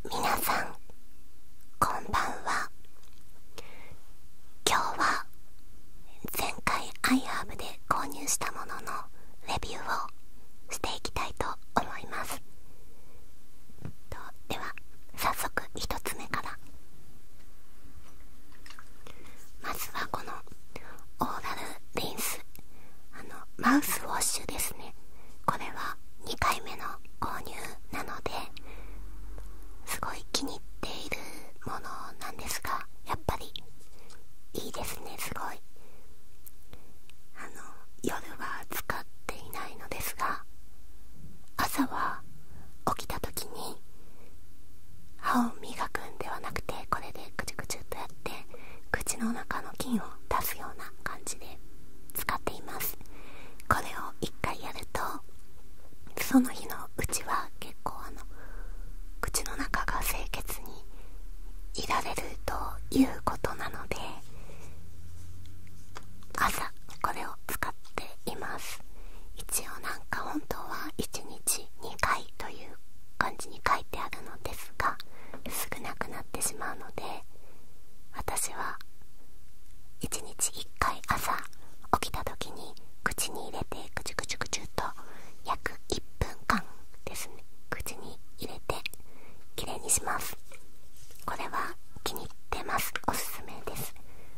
皆さんこんばんは。今日は前回iHerbで購入したもののレビューをしていきたいと思います。では早速1つ目から、まずはこのオーラルリンス、マウスウォッシュですね。これは2回目の購入なのですごい気に入っているものなんですが、やっぱりいいですね。すごい夜は使っていないのですが、朝は起きた時に歯を磨くんではなくて、これでクチュクチュっとやって口の中の菌を出すような感じで使っています。これを1回やるとその日のうちは結構口の中が清潔にいられるということなので、朝これを使っています。一応本当は1日2回という感じに書いてあるのですが、すぐなくなってしまうので、私は1日1回朝起きた時に口に入れてクチュクチュクチュと約1分間ですね、口に入れてきれいにします。これは気に入ってます。おすすめです。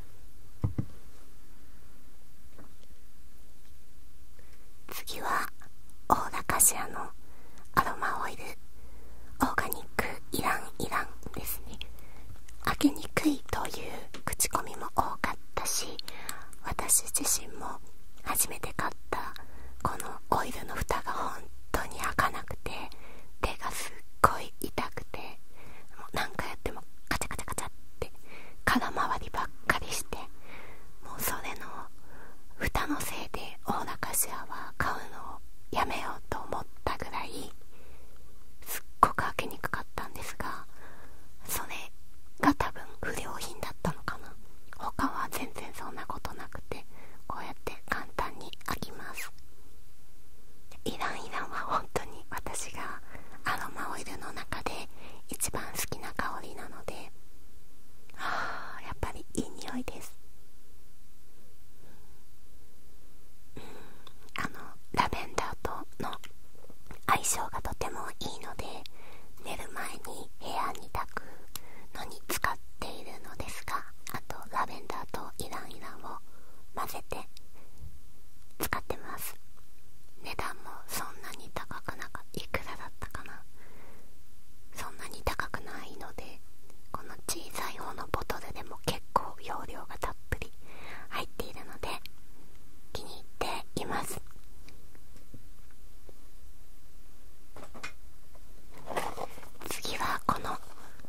次はオーラカシアのアロマオイルオーガニックイランですね。開けにくいという口コミも多かったし、私自身も初めて買ったこのオイルの蓋が本当に開かなくて、手がすっごい痛くて、もう何回やってもカチャカチャカチャって空回りばっかりして、もうそれの蓋のせいでオーラカシアは買うのをやめようと思ったぐらいすっごく開けにくかったんですが、それが多分不良品だったのかな。他は全然そんなことなくて、こうやって簡単に開きます。イランは本当に私がアロマオイルの中で一番好きな香りなので、やっぱりいい匂いです。ラベンダーとの相性がとてもいいので、寝る前に部屋に炊くのに使っているのですが、あとラベンダーとイランを混ぜて使ってます。値段もそんなに高くなかった。いくらだったかな。そんなに高くないので、この小さい方のボトルでも結構容量がたっぷり入っているので気に入っています。次はこの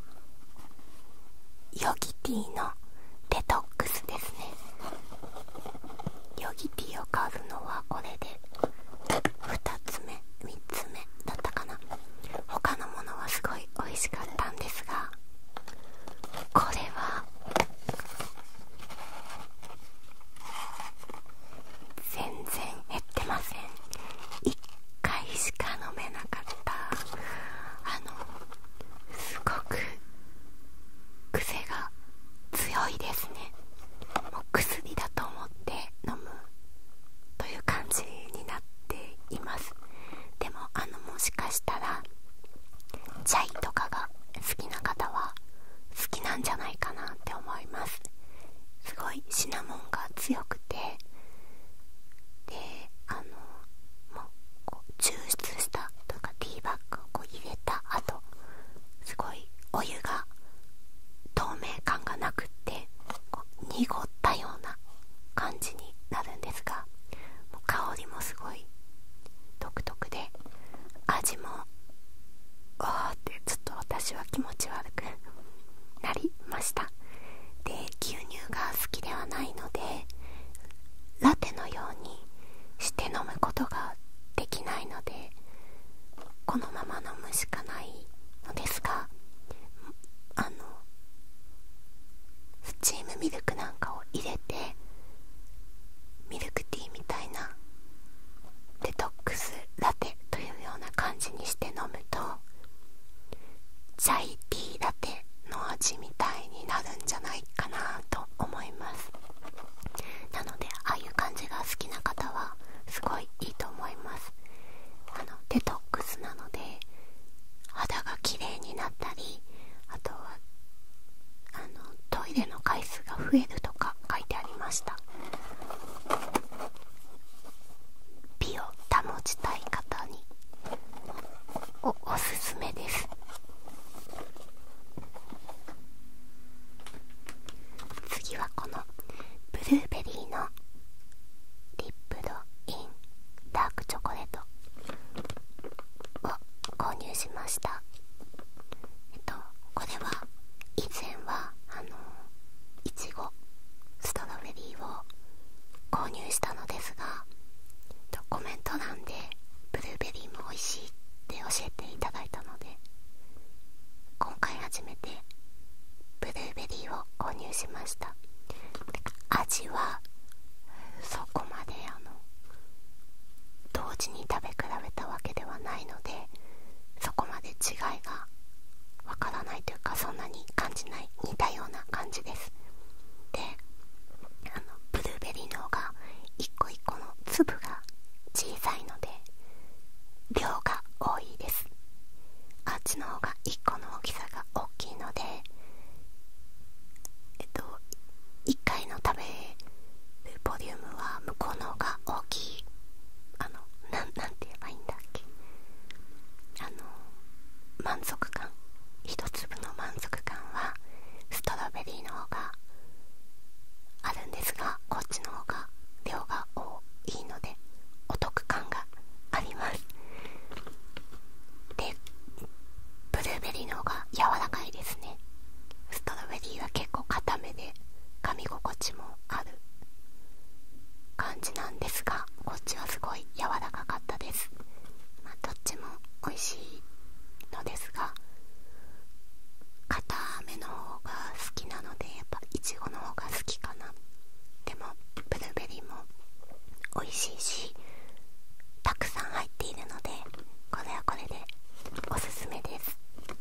ヨギティのデトックスですね。ヨギティを買うのはこれで2つ目3つ目だったかな。他のものはすごい美味しかったんですが、これは全然減ってません。1回しか飲めなかった。すごく癖が強いですね。もう薬だと思って飲むという感じになっています。でももしかしたらチャイとかが好きな方は好きなんじゃないかなって思います。すごいシナモンが強くて、でもう抽出したというかティーバッグを入れた後、すごいお湯が透明感がなくって濁ったような感じになるんですが、もう香りもすごい独特で、味もってちょっと私は気持ち悪くなりました。で、牛乳が好きではないのでラテのようにして飲むことができないので、このまま飲むしかないのですが、スチームミルクなんかを入れてミルクティーみたいなデトックスラテというような感じにして飲むとチャイテなったり、あとはトイレの回数が増えるとか書いてありました。美を保ちたい方におすすめです。次はこのブルーベリーのリップドインダークチョコレートを購入しました。これは以前はいちごストロベリーを購入したのですが、コメント欄でブルーベリーも美味しいって教えていただいたので、今回初めてブルーベリーを購入しました。味はそこまで同時に食べ比べたわけではないので、そこまで違いがわからないというか、そんなに感じない、似たような感じです。で、ブルーベリーの方が一個一個の粒が小さいので量が多いです。あっちの方が1個の大きさが大きいので、1回の食べるボリュームは向こうの方が大きい。なんて言えばいいんだっけ、満足感、一粒の満足感はストロベリーの方があるんですが、こっちの方が量が多いのでお得感があります。で、ブルーベリーの方が柔らかいですね。ストロベリーは結構固めで噛み心地もある感じなんですが、こっちはすごい柔らかかったです。どっちも美味しいのですが、固めの方が好きなので、やっぱいちごの方が好きかな。でもブルーベリーも美味しいし、たくさん入っているので、これはこれでおすすめです。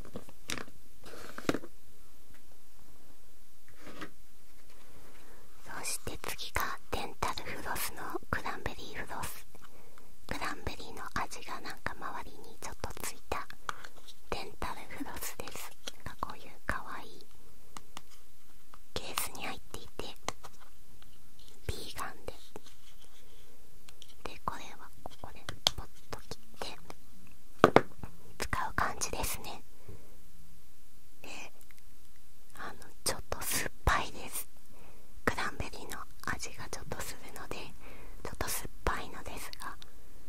そして次がデンタルフロスのクランベリーフロス。クランベリーの味がなんか周りにちょっとついたデンタルフロスです。こういうかわいいケースに入っていて、ビーガンで、これはここでポッと切って使う感じですね。で、ちょっと酸っぱいです。クランベリーの味がちょっとするのでちょっと酸っぱいのですが、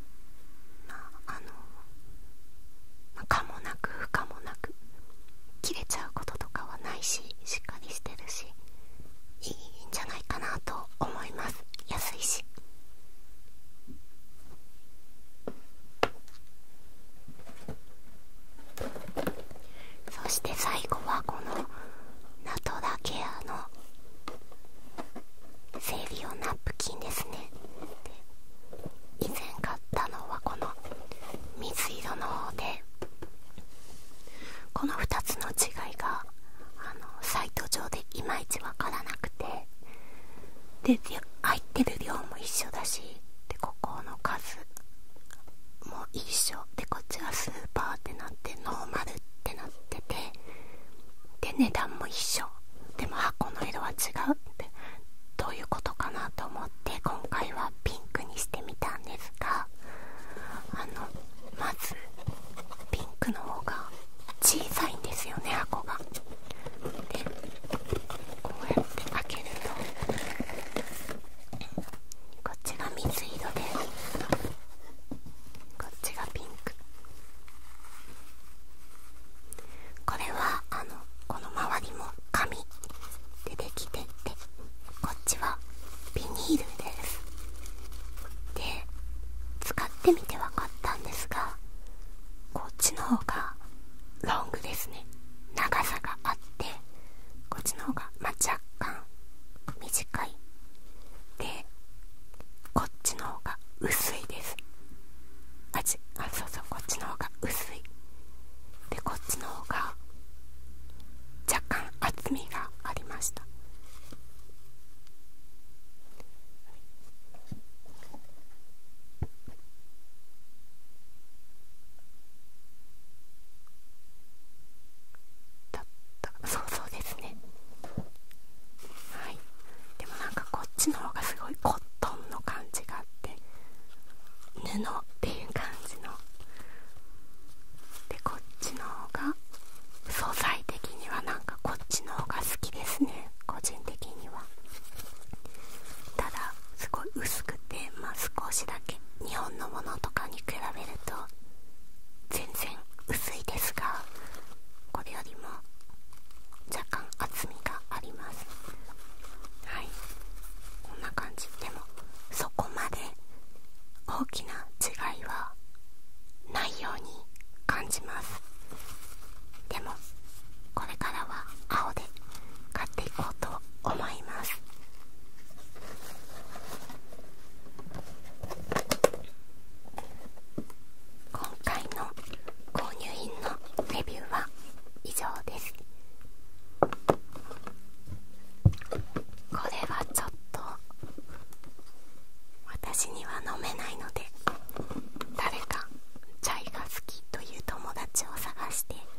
可もなく不可もなく、切れちゃうこととかはないし、しっかりしてるし、いいんじゃないかなと思います。安いし。そして最後はこのナトラケアの生理用ナプキンですね。で、以前買ったのはこの水色の方で、この2つの違いがサイト上でいまいちわからなくて、で入ってる量も一緒だし、でここの数も一緒で、こっちがスーパーってなってノーマルってなってて、で値段も一緒でも箱の色は違うってどういうことかなと思って、今回はピンクにしてみたんですが、まずピンクの方が小さいんですよね、箱が。でこうやって開けると、こっちが水色でこっちがピンク。これはこの周りも紙でできてて、こっちはビニールです。で、使ってみて分かったんですが、こっちの方がロングですね。長さがあって、こっちの方が若干短い。で、こっちの方が薄いです。そうそう、こっちの方が薄い。で、こっちの方が若干厚みがありました。 私には飲めないので、誰かチャイが好きという友達を探して